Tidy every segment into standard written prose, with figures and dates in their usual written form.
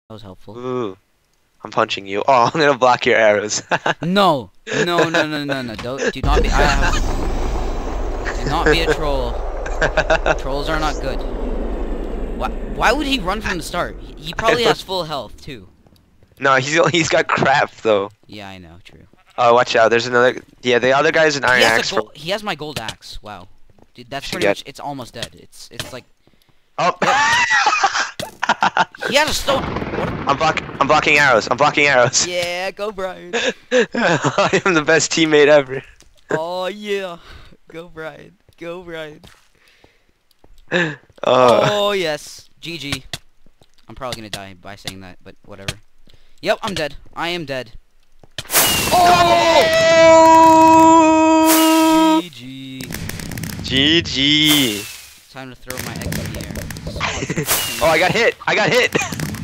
That was helpful. Ooh, I'm punching you. Oh, I'm gonna block your arrows. No! No, no, no, no, no. Do not be. I have. Do not be a troll. Trolls are not good. Why would he run from the start? He probably has full health, too. No, he's got crap though. Yeah, I know, true. Oh, watch out. There's another. Yeah, the other guy's an iron axe. He has my gold axe. Wow. Dude, that's Should pretty get- much. It's almost dead. It's like. Oh. He has a stone. What? I'm blocking arrows. I'm blocking arrows. Yeah, go Brian. I am the best teammate ever. Oh yeah, go Brian. Go Brian. Oh. Oh yes, GG. I'm probably gonna die by saying that, but whatever. Yep, I'm dead. I am dead. Oh! GG. GG. Time to throw my eggs in the air. Oh, I got hit. I got hit.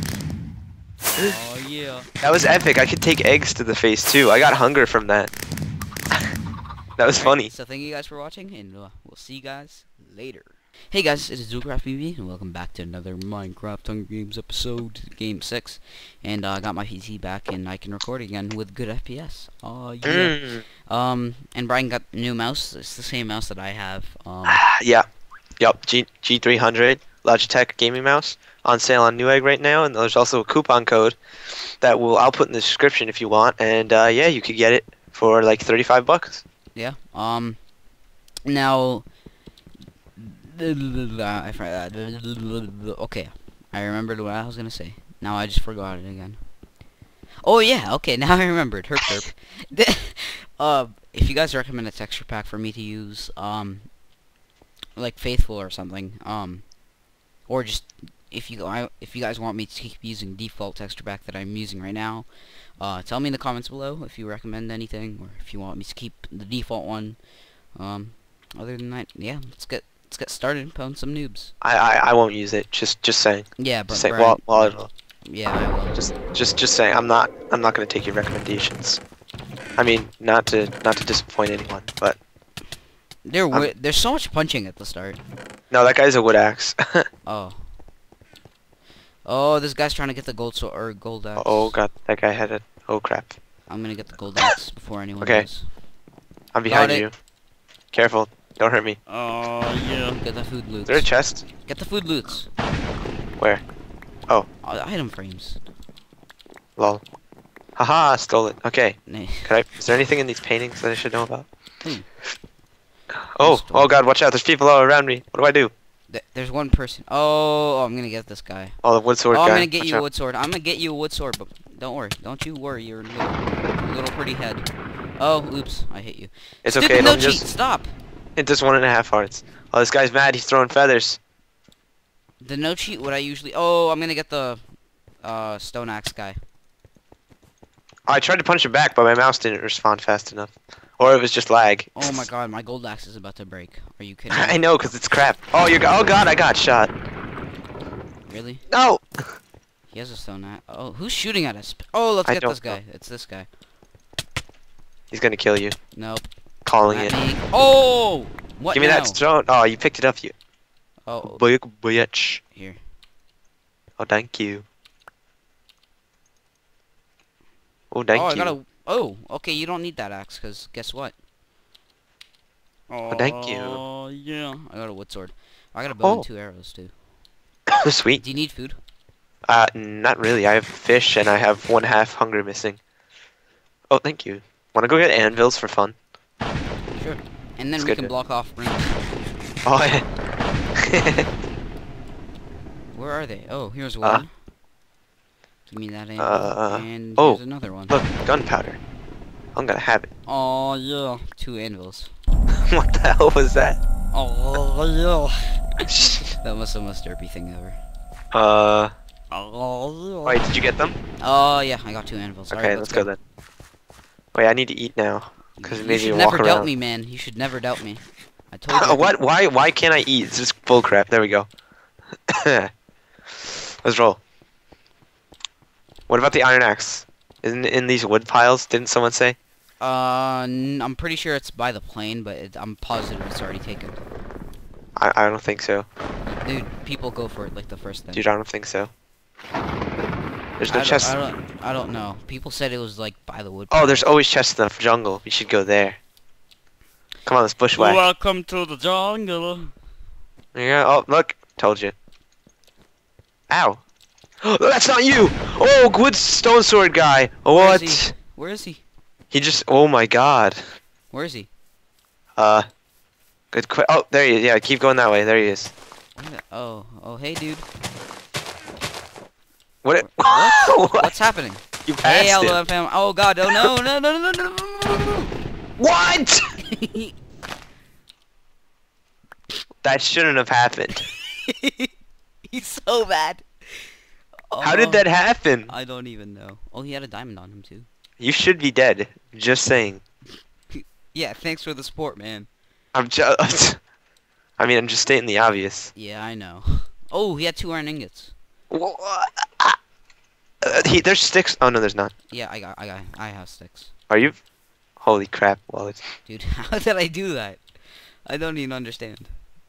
Oh yeah. That was epic. I could take eggs to the face too. I got hunger from that. That was funny. So thank you guys for watching, and we'll see you guys later. Hey guys, it is ZooCraftBB, and welcome back to another Minecraft Hunger Games episode, Game 6. And I got my PC back, and I can record again with good FPS. Oh yeah. And Brian got a new mouse. It's the same mouse that I have. Yeah. Yup. G300 Logitech gaming mouse on sale on Newegg right now, and there's also a coupon code that I'll put in the description if you want. And yeah, you could get it for like 35 bucks. Yeah. Now. Okay, I remembered what I was gonna say. Now I just forgot it again. Oh yeah, okay, now I remembered. Herp derp. If you guys recommend a texture pack for me to use, like Faithful or something, or just if you guys want me to keep using default texture pack that I'm using right now, tell me in the comments below if you recommend anything, or if you want me to keep the default one. Other than that, yeah, let's get started playing some noobs. I won't use it. Just saying. Yeah, but Just say, Brian, yeah, I will. just saying. I'm not gonna take your recommendations. I mean, not to disappoint anyone, but There's so much punching at the start. no, that guy's a wood axe. Oh. Oh, this guy's trying to get the gold sword or gold axe. Oh god, that guy had a. Oh crap. I'm gonna get the gold axe before anyone Okay. does. I'm behind it. you. Careful. Don't hurt me. Oh yeah. Get the food loots. Is there a chest? Get the food loots. Where? Oh. Item frames. Lol. Haha, stole it. Okay. Nah. Is there anything in these paintings that I should know about? Stole Oh it. god, watch out, there's people all around me. What do I do? There's one person. Oh, I'm gonna get this guy. Oh, the wood sword guy. I'm gonna get Watch you a out. wood sword. I'm gonna get you a wood sword, but don't worry. Don't you worry, your little pretty head. Oh, oops, I hit you. It's Stupid okay, no don't cheat, just stop! hit this 1.5 hearts. Oh, this guy's mad, he's throwing feathers. The no cheat, what I usually... Oh, I'm gonna get the stone axe guy. I tried to punch him back, but my mouse didn't respond fast enough. Or it was just lag. Oh my god, my gold axe is about to break. Are you kidding I me? know, because it's crap. Oh, oh god, I got shot. Really? No! He has a stone axe. Oh, who's shooting at us? Oh, let's I get don't this guy. It's this guy. He's gonna kill you. Nope. Calling Not it. me. Oh! What Give me now? that stone. Oh, you picked it up, you. Oh, Bitch. here. Oh, thank you. Oh, thank Oh, I you. got a... Oh, okay, you don't need that axe, because guess what? Oh, thank you. Oh, yeah. I got a wood sword. I got a bow and 2 arrows, too. Sweet. Do you need food? Not really. I have fish and I have 1/2 hunger missing. Oh, thank you. Wanna go get anvils for fun? Sure. And then It's we good can to- block off rings. Oh, yeah. Where are they? Oh, here's one. Give me that anvil. And oh, here's another one. Look, gunpowder. I'm gonna have it. Oh, yeah. 2 anvils. What the hell was that? Oh, yeah. That was the most derpy thing ever. Oh, Wait, did you get them? oh, yeah. I got 2 anvils. Okay, Alright, let's go then. Wait, I need to eat now. Because it You made should me never walk doubt around. me, man. You should never doubt me. I told you. What? Why can't I eat? It's just bullcrap. There we go. Let's roll. What about the iron axe? Isn't it in these wood piles? Didn't someone say? I'm pretty sure it's by the plane, but I'm positive it's already taken. I don't think so. Dude, people go for it like the first thing. Dude, I don't think so. There's no chest. I don't know. People said it was like by the wood. Oh, there's always chests in the jungle. We should go there. Come on, let's bushwhack. Welcome to the jungle. Yeah. Oh, look. Told you. Ow. That's not you. Oh, good stone sword guy. What? Where is he? He just. Oh my God. Where is he? Good. Oh, there he is. Yeah, keep going that way. There he is. Oh, hey, dude. What? What? What's happening? You passed Hey, him. fam. Oh God! Oh no! What? That shouldn't have happened. He's so bad. How did that happen? I don't even know. Oh, he had a diamond on him too. You should be dead. Just saying. Yeah, thanks for the support, man. I'm just. I mean, I'm just stating the obvious. Yeah, I know. Oh, he had 2 iron ingots. There's sticks. Oh no, there's not. Yeah, I have sticks. Are you? Holy crap, Wallace. Dude, how did I do that? I don't even understand.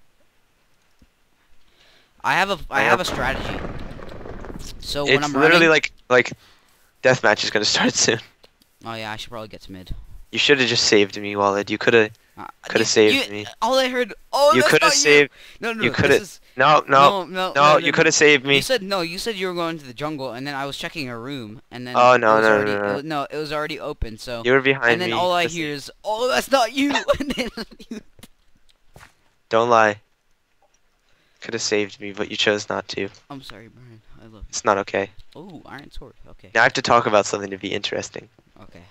I have a strategy. So when I'm literally running, like deathmatch is gonna start soon. oh yeah, I should probably get to mid. You should have just saved me, Wallet. You could have saved me. All I heard. Oh, You that's could have not saved. No, You could have. No. You could have saved me. You said no. You said you were going to the jungle, and then I was checking a room, and then Oh no it was no already, no no. no, it was already open. So You were behind and me. then all I Listen, hear is, "Oh, that's not you." And then you, Don't lie. Could have saved me, but you chose not to. I'm sorry, Brian. I love you. It's not okay. Oh, iron sword. Okay. Now I have to talk about something to be interesting. Okay.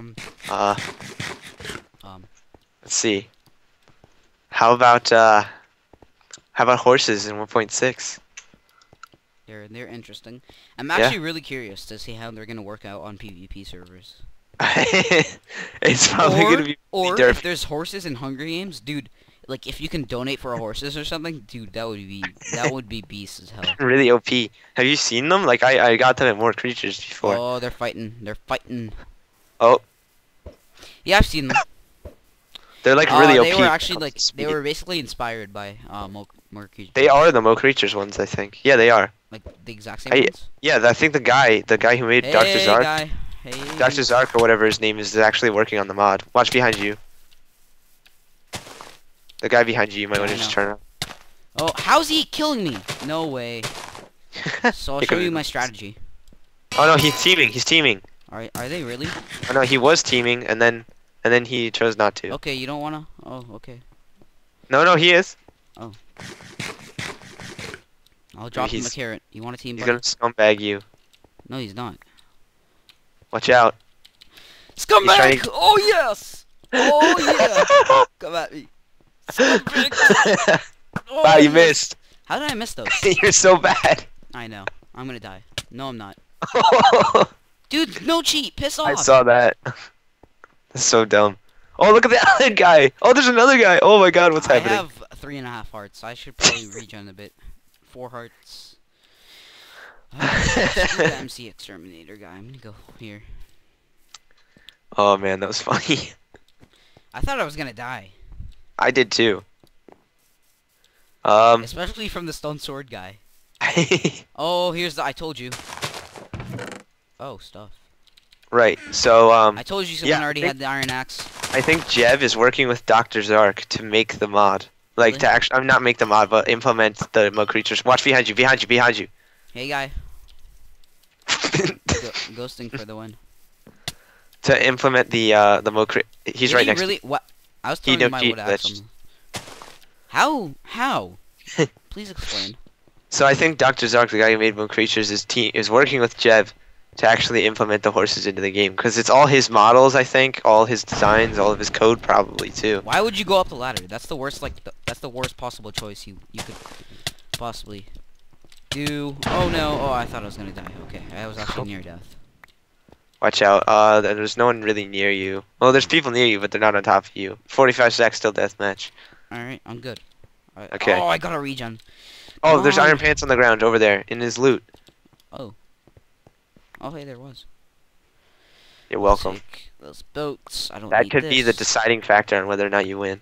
Let's see. How about horses in 1.6? They're interesting. I'm actually really curious to see how they're gonna work out on PvP servers. It's probably gonna be Or derpy. if there's horses in Hunger Games, dude. Like if you can donate for horses or something, dude, that would be beast as hell. Really OP. Have you seen them? Like I got them at More Creatures before. Oh, they're fighting. They're fighting. Oh, Yeah, I've seen them. they're like really OP. They were actually like they were basically inspired by more creatures. They are the Mo Creatures ones, I think. Yeah, they are. Like the exact same ones. Yeah, I think the guy who made Dr. Hey, Zark, guy. Hey. Dr. Zark or whatever his name is actually working on the mod. Watch behind you. The guy behind you might want to just turn around. Oh, how's he killing me? No way. So I'll show you my strategy. Oh no, he's teaming. He's teaming. Are they really? Oh no, he was teaming and then he chose not to. Okay, you don't wanna. Oh, okay. No, he is. I'll drop him a He's- carrot. You want a team? He's Buddy? gonna scumbag you. No, he's not. Watch out. Scumbag! trying- Oh yes! Oh yeah! Come at me. Scumbag! Oh, Wow, you yes. missed. How did I miss those? You're so bad. I know. I'm gonna die. No, I'm not. Dude, no cheat. Piss off. I saw that. That's so dumb. Oh, look at the other guy. Oh, there's another guy. Oh my God, what's happening? I have 3.5 hearts. I should probably regen a bit. 4 hearts. Screw the MC Exterminator guy. I'm gonna go here. Oh man, that was funny. I thought I was gonna die. I did too. Especially from the stone sword guy. Oh, here's the. I told you. Oh, stuff. Right. So I told you someone yeah, already had the iron axe. I think Jev is working with Dr. Zark to make the mod. Like Really? to actually, I'm not make the mod, but implement the Mo Creatures. Watch behind you, behind you, behind you. Hey, guy. Ghosting for the win. To implement the Mo Cre- He's Did right he next really? to What? I was He throwing no my cheat wood axe. glitched. How? Please explain. So I think Dr. Zark, the guy who made Mo Creatures, is working with Jev to actually implement the horses into the game because it's all his models. I think all his designs, all of his code, probably too. Why would you go up the ladder? That's the worst. Like, that's the worst possible choice you could possibly do. Oh no! Oh, I thought I was gonna die. Okay, I was actually near death. Watch out. There's no one really near you. Well, there's people near you, but they're not on top of you. 45 seconds till deathmatch. All right, I'm good. Okay. Oh, I got a regen. Oh, Come there's on. iron pants on the ground over there in his loot. Oh, hey, there was. You're welcome. Take those boats. I don't That need could be the this. deciding factor on whether or not you win.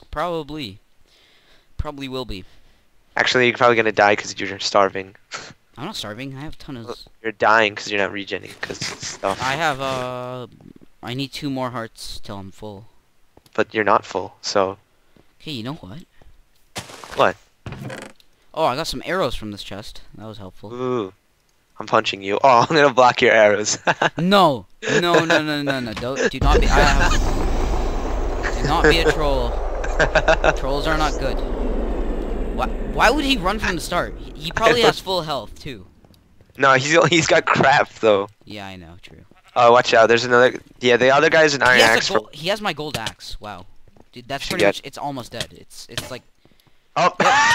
Probably. Probably will be. Actually, you're probably gonna die because you're starving. I'm not starving. I have tons. You're dying because you're not regenning because stuff. I have I need 2 more hearts till I'm full. But you're not full, so. Okay, you know what? What? Oh, I got some arrows from this chest. That was helpful. Ooh. I'm punching you. Oh, I'm gonna block your arrows. No, no, no, no, no, no. Don't, do not be. I have. Do not be a troll. Trolls are not good. Why would he run from the start? He probably has full health too. No, he's got crap though. Yeah, I know. True. Oh, watch out. There's another. Yeah, the other guy's an iron axe. He has my gold axe. Wow. Dude, that's Should pretty get- much. It's almost dead. It's like. Oh.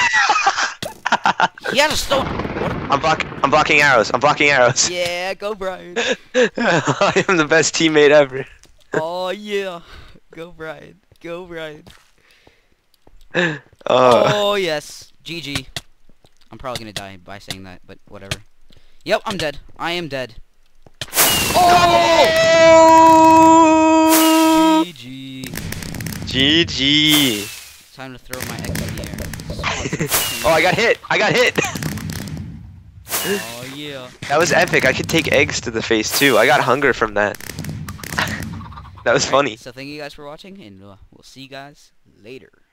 He has a stone. What? I'm blocking arrows. I'm blocking arrows. Yeah, go Brian. I am the best teammate ever. Oh yeah, go Brian. Go Brian. Oh. Oh yes, GG. I'm probably gonna die by saying that, but whatever. Yep, I'm dead. I am dead. Oh! GG. GG. Time to throw my eggs in the air. Oh, I got hit. I got hit. Oh yeah. That was epic. I could take eggs to the face too. I got hunger from that. That was funny. So thank you guys for watching, and we'll see you guys later.